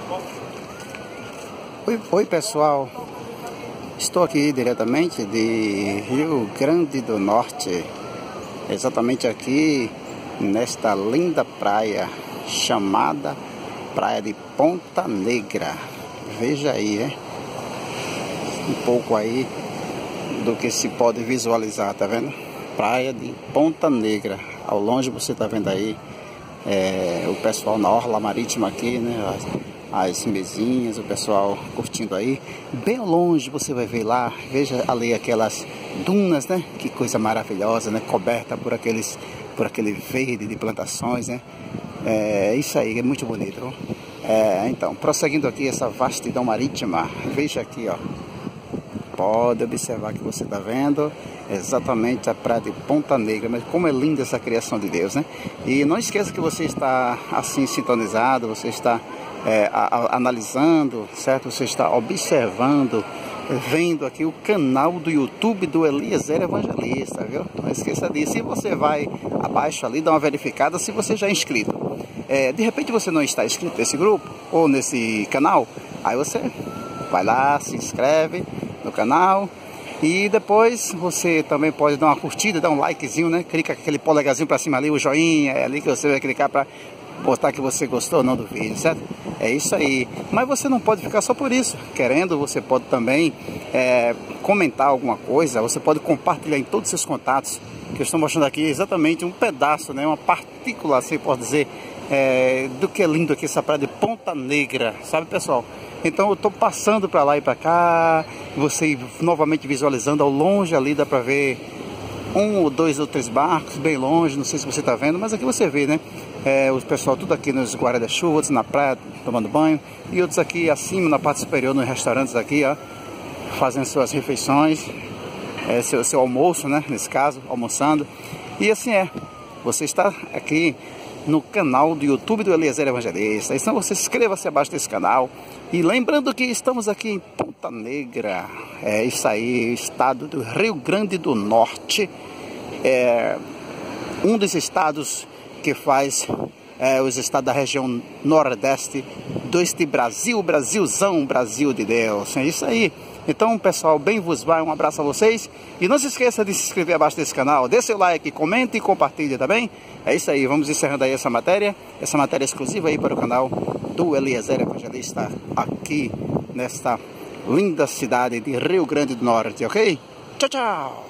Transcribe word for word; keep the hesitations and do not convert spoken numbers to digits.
Oi, oi pessoal, estou aqui diretamente de Rio Grande do Norte, exatamente aqui nesta linda praia chamada Praia de Ponta Negra. Veja aí, né? Um pouco aí do que se pode visualizar, tá vendo? Praia de Ponta Negra. Ao longe você tá vendo aí é, o pessoal na orla marítima aqui, né? As, as mesinhas, o pessoal curtindo aí. Bem ao longe você vai ver lá, veja ali aquelas dunas, né? Que coisa maravilhosa, né? Coberta por aqueles, por aquele verde de plantações, né? É isso aí, é muito bonito. É, então, prosseguindo aqui essa vastidão marítima, veja aqui, ó. Pode observar que você está vendo exatamente a praia de Ponta Negra, mas como é linda essa criação de Deus, né? E não esqueça que você está assim sintonizado, você está é, a, a, analisando, certo? Você está observando, vendo aqui o canal do YouTube do Eliezer Evangelista, viu? Não esqueça disso. E você vai abaixo ali, dá uma verificada se você já é inscrito. É, de repente você não está inscrito nesse grupo ou nesse canal, aí você vai lá, se inscreve no canal e depois você também pode dar uma curtida, dar um likezinho, né? Clica aquele polegarzinho para cima ali, o joinha, é ali que você vai clicar para botar que você gostou ou não do vídeo, certo? É isso aí. Mas você não pode ficar só por isso. Querendo, você pode também é, comentar alguma coisa, você pode compartilhar em todos os seus contatos, que eu estou mostrando aqui exatamente um pedaço, né? Uma partícula, assim pode dizer, é, do que é lindo aqui essa praia de Ponta Negra, sabe, pessoal? Então eu estou passando para lá e para cá, você novamente visualizando ao longe ali, dá para ver um ou dois ou três barcos bem longe, não sei se você está vendo, mas aqui você vê, né? É, o pessoal tudo aqui nos guarda-chuva, outros na praia tomando banho, e outros aqui acima na parte superior nos restaurantes aqui, ó, fazendo suas refeições, é, seu, seu almoço, né? Nesse caso, almoçando. E assim é, você está aqui no canal do YouTube do Eliezer Evangelista. Então você inscreva-se abaixo desse canal. E lembrando que estamos aqui em Ponta Negra, é isso aí, estado do Rio Grande do Norte, é um dos estados que faz é, os estados da região nordeste deste Brasil, Brasilzão, Brasil de Deus. É isso aí. Então, pessoal, bem vos vai, um abraço a vocês. E não se esqueça de se inscrever abaixo desse canal. Dê seu like, comente e compartilhe, tá bem? É isso aí, vamos encerrando aí essa matéria. Essa matéria exclusiva aí para o canal do Eliezer Evangelista, aqui nesta linda cidade de Rio Grande do Norte, ok? Tchau, tchau!